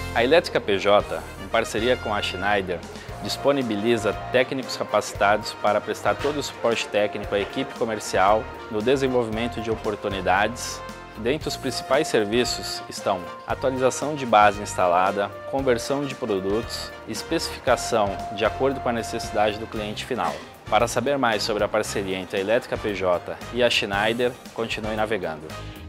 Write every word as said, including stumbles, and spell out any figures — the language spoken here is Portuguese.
A Elétrica P J, em parceria com a Schneider, disponibiliza técnicos capacitados para prestar todo o suporte técnico à equipe comercial no desenvolvimento de oportunidades. Dentre os principais serviços estão atualização de base instalada, conversão de produtos, especificação de acordo com a necessidade do cliente final. Para saber mais sobre a parceria entre a Elétrica P J e a Schneider, continue navegando.